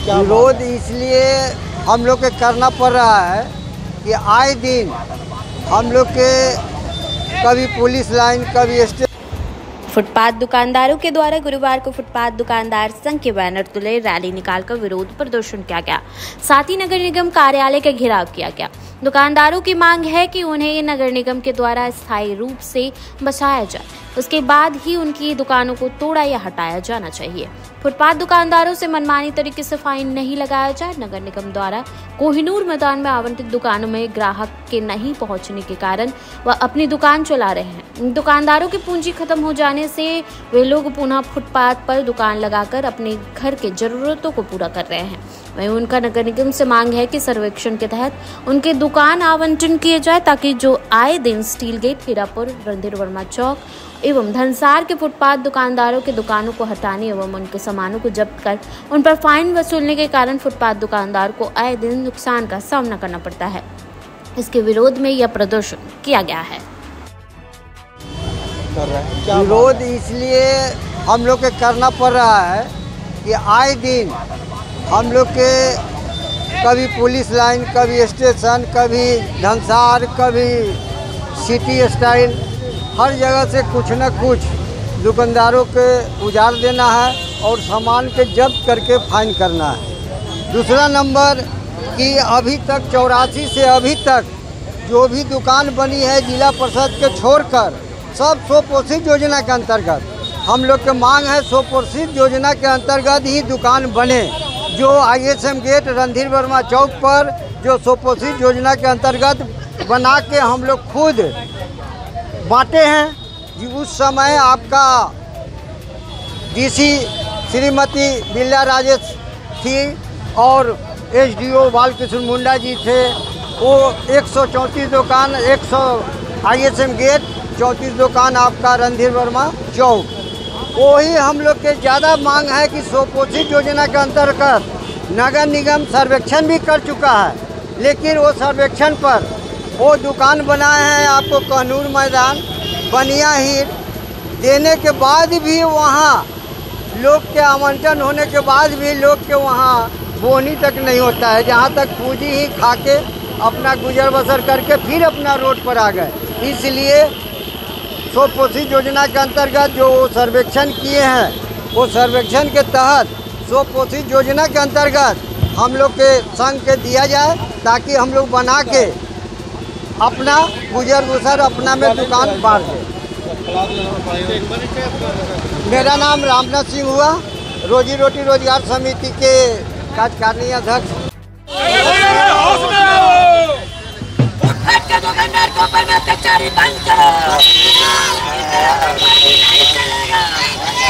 विरोध इसलिए हम लोग के करना पड़ रहा है कि आए दिन हम लोग के कभी पुलिस लाइन कभी स्टेशन। फुटपाथ दुकानदारों के द्वारा गुरुवार को फुटपाथ दुकानदार संघ के बैनर तले रैली निकालकर विरोध प्रदर्शन किया गया। साथ ही नगर निगम कार्यालय का घेराव किया गया। दुकानदारों की मांग है कि उन्हें नगर निगम के द्वारा स्थायी रूप से बचाया जाए, उसके बाद ही उनकी दुकानों को तोड़ा या हटाया जाना चाहिए। फुटपाथ दुकानदारों से मनमानी तरीके से फाइन नहीं लगाया जाए। नगर निगम द्वारा कोहिनूर मैदान में आवंटित दुकानों में ग्राहक के नहीं पहुंचने के कारण वह अपनी दुकान चला रहे हैं। दुकानदारों की पूंजी खत्म हो जाने से वे लोग पुनः फुटपाथ पर दुकान लगाकर अपने घर के जरूरतों को पूरा कर रहे हैं। वहीं उनका नगर निगम से मांग है कि सर्वेक्षण के तहत उनके दुकान आवंटन किए जाए, ताकि जो आए दिन स्टील गेट, हीरापुर, रणधीर वर्मा चौक एवं धनसार के फुटपाथ दुकानदारों के दुकानों को हटाने एवं उनके सामानों को जब्त कर उन पर फाइन वसूलने के कारण फुटपाथ दुकानदार को आए दिन नुकसान का सामना करना पड़ता है। इसके विरोध में यह प्रदर्शन किया गया है। विरोध इसलिए हम लोग के करना पड़ रहा है कि आए दिन हम लोग के कभी पुलिस लाइन कभी स्टेशन कभी धनसार कभी सिटी स्टाइल हर जगह से कुछ न कुछ दुकानदारों के उजाड़ देना है और सामान के जब्त करके फाइन करना है। दूसरा नंबर कि अभी तक 84 से अभी तक जो भी दुकान बनी है जिला परिषद के छोड़कर सब स्वपोषित योजना के अंतर्गत हम लोग के मांग है स्वपोषित योजना के अंतर्गत ही दुकान बने। जो ISM गेट रणधीर वर्मा चौक पर जो स्वपोषित योजना के अंतर्गत बना के हम लोग खुद बांटे हैं कि उस समय आपका DC श्रीमती बिल्ला राजेश थी और SDO बालकृष्ण मुंडा जी थे। वो 134 दुकान 100 ISM गेट 34 दुकान आपका रणधीर वर्मा चौक, वही हम लोग के ज़्यादा मांग है कि स्वपोषित योजना के अंतर्गत नगर निगम सर्वेक्षण भी कर चुका है, लेकिन वो सर्वेक्षण पर वो दुकान बनाए हैं आपको कोहिनूर मैदान बनिया हीर देने के बाद भी वहाँ लोग के आवंटन होने के बाद भी लोग के वहाँ बोनी तक नहीं होता है, जहाँ तक पूंजी ही खा के अपना गुजर बसर करके फिर अपना रोड पर आ गए। इसलिए स्वपोषित योजना के अंतर्गत जो सर्वेक्षण किए हैं वो सर्वेक्षण के तहत स्वपोषित योजना के अंतर्गत हम लोग के संघ के दिया जाए, ताकि हम लोग बना के अपना गुजर बसर अपना में दुकान बांट दें। मेरा नाम रामनाथ सिंह हुआ, रोजी रोटी रोजगार समिति के कार्यकारिणी अध्यक्ष। दुकानदार को अत्याचारी बंद करो।